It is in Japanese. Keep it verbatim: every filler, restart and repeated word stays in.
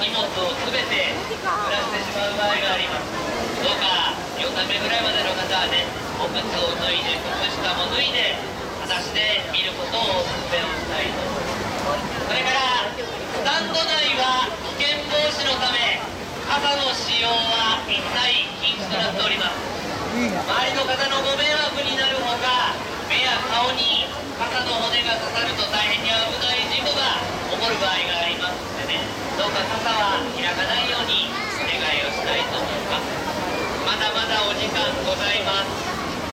荷物をすべて濡らしてしまう場合があります。どうかよんたんめぐらいまでの方はね、お靴を脱いで靴下も脱いで裸足で見ることをお勧めをしたいと思います。それからスタンド内は危険防止のため傘の使用は一切禁止となっております。周りの方のご迷惑になるほか、目や顔に傘の骨が刺さると大変に危ない事故が起こる場合がありますのでね、どうか傘は開かないようにお願いをしたいと思います。まだまだお時間ございます。